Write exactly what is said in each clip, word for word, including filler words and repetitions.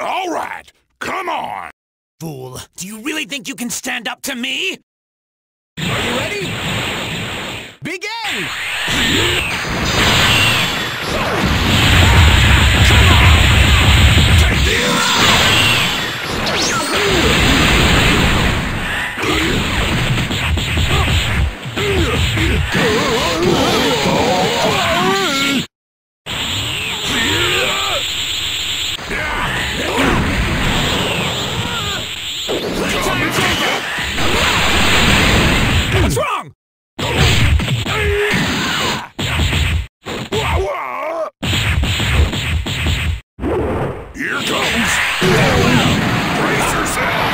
All right, come on! Fool, do you really think you can stand up to me? Are you ready? Begin! Take this! What's wrong? Here comes! Brace yourself!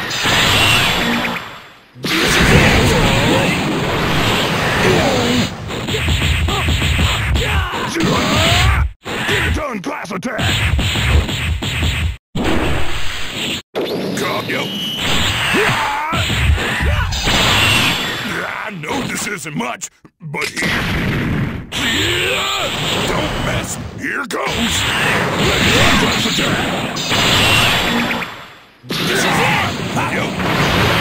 Get it done, class attack! Come, yo! I know this isn't much, but here... Don't mess! Here goes! Let it run, class attack! This is it! Yo!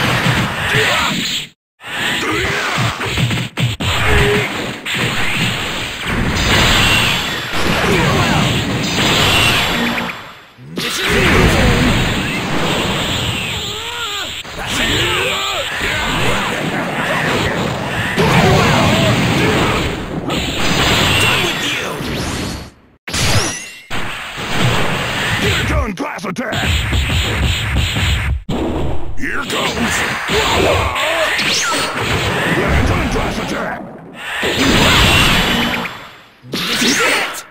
This is it! That's it! Done with you! Get it done, class attack! Here goes! Get it done, class attack! This is it!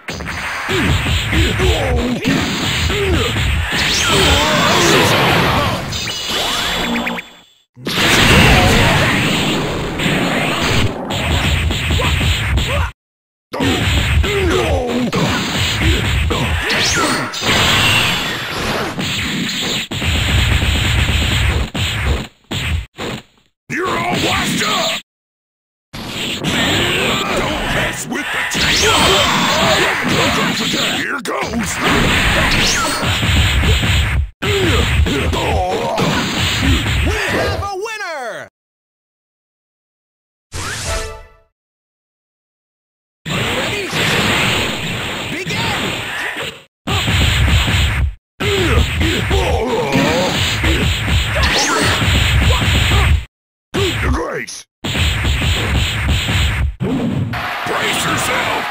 You're all washed up! Don't mess with the tank! Here goes! We have a winner! Are you ready? Begin! The grace! Brace yourself!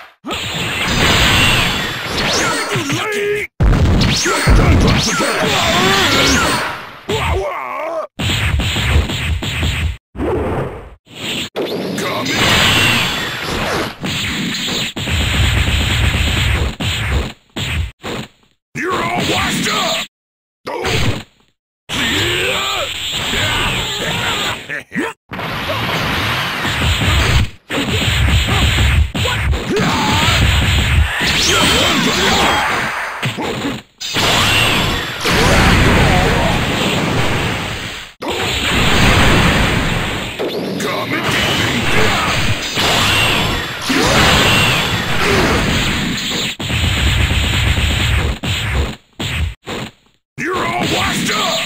Get it done, class attack! Come in! You're all washed up! Oh. Come and get me! You're all washed up!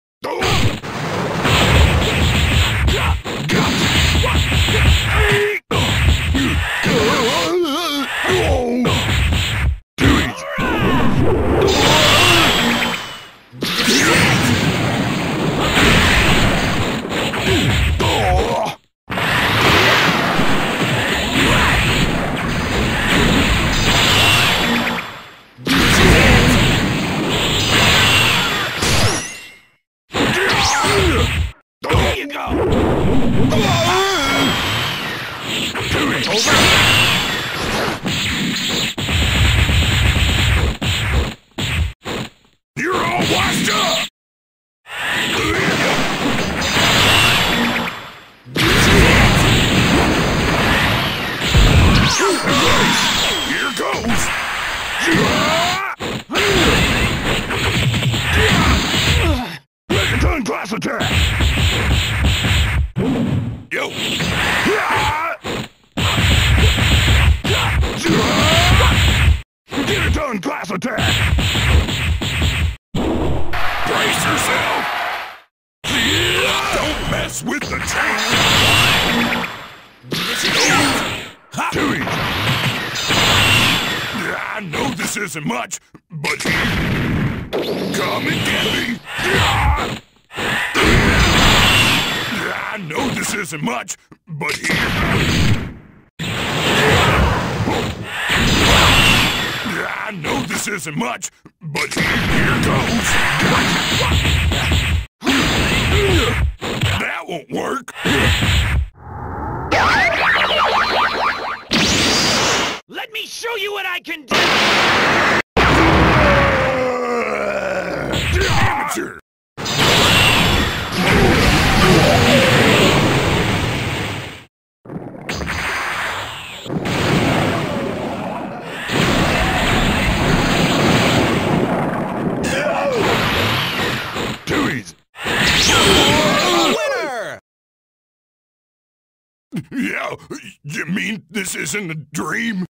There you go! You're all washed up! Here goes! Let it done, class attack! Yo! Don't mess with the tank! This is yours! Ha! Too easy. I know this isn't much, but come and get me! I know this isn't much, but I know this isn't much, but here goes! That won't work! Let me show you what I can do! Amateur! Too easy. Winner! Yeah, you mean this isn't a dream?